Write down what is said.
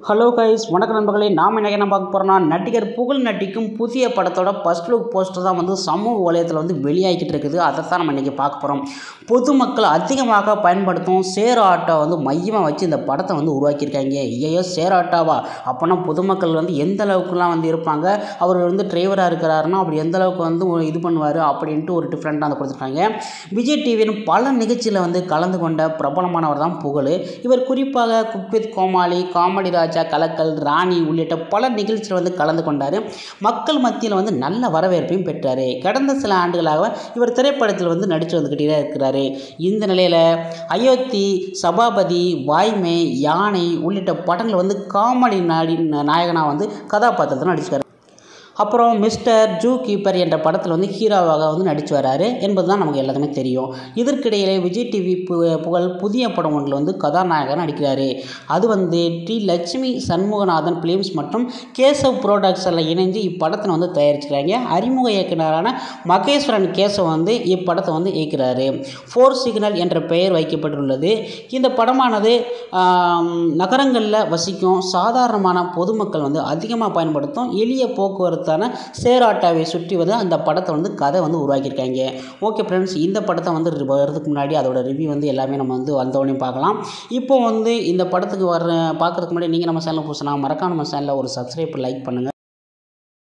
Hello guys, வணக்கம் நண்பர்களே. நாம் என்ன பார்க்க போகிறோம்னா, நடிகர் புகழ் நடிக்கும் புதிய படத்தோட ஃபர்ஸ்ட் லுக் போஸ்டர் தான் சமூக வலையத்தில் வெளியாகிட்டு இருக்குது. அதை தான் நம்ம இன்றைக்கி பார்க்க போகிறோம். பொதுமக்கள் அதிகமாக பயன்படுத்தும் ஷேர் ஆட்டோ மையமாக வச்சு இந்த படத்தை உருவாக்கியிருக்காங்க. ஐயோ, ஷேர் ஆட்டோவா? அப்போனா பொதுமக்கள் எந்த அளவுக்குலாம் இருப்பாங்க, அவர் டிரைவராக இருக்கிறாருன்னா அப்படி எந்த அளவுக்கு இது பண்ணுவார் அப்படின்ட்டு ஒரு டிஃப்ரெண்ட்டாக கொடுத்துருக்காங்க. விஜய் டிவியின் பல நிகழ்ச்சியில் கலந்து கொண்ட பிரபலமானவர் தான் புகழ். இவர் குறிப்பாக cook with Comali, comedy Raja, Kalakkal, Rani உள்ளிட்ட பல நிகழ்ச்சியில் கலந்து கொண்டார். மக்கள் மத்தியில் நல்ல வரவேற்பையும் பெற்றார். கடந்த சில ஆண்டுகளாக இவர் திரைப்படத்தில் நடித்து வந்துக்கிட்டே இருக்கிறார். இந்த நிலையில் அயோத்தி, சபாபதி, வாய்மை, யானை உள்ளிட்ட படங்கள் காமெடி நாயகனாக கதாபாத்திரத்தில் நடிச்சிருக்காரு. அப்புறம் மிஸ்டர் ஜூ கீப்பர் என்ற படத்தில் ஹீரோவாக நடித்து வராரு என்பது தான் நமக்கு எல்லாத்துமே தெரியும். இதற்கிடையிலே விஜய் டிவி புகழ் புதிய படம் ஒன்றில் கதாநாயகன் நடிக்கிறாரு. அது டி லட்சுமி சண்முகநாதன் பிலிம்ஸ் மற்றும் கேசவ் ப்ரொடக்ஷனில் இணைந்து இப்படத்தை தயாரிச்சுக்கிறாங்க. அறிமுக இயக்குனரான மகேஸ்வரன் கேசவ் இப்படத்தை இயக்கிறாரு. 4 சிக்னல் என்ற பெயர் வைக்கப்பட்டுள்ளது. இந்த படமானது நகரங்களில் வசிக்கும் சாதாரணமான பொதுமக்கள் அதிகமாக பயன்படுத்தும் எளிய போக்குவரத்து ஷேர் ஆட்டோவை சுற்றி அந்த படத்தை கதை உருவாக்கியிருக்காங்க. ஓகே ஃப்ரெண்ட்ஸ், இந்த படத்தை வரதுக்கு முன்னாடி அதோட ரிவ்யூ எல்லாமே நம்ம வந்தோடனே பார்க்கலாம். இப்போ இந்த படத்துக்கு பார்க்கறதுக்கு முன்னாடி நீங்கள் நம்ம சேனல் புதுசுனா மறக்காம நம்ம சேனலில் ஒரு சப்ஸ்கிரைப் லைக் பண்ணுங்கள்.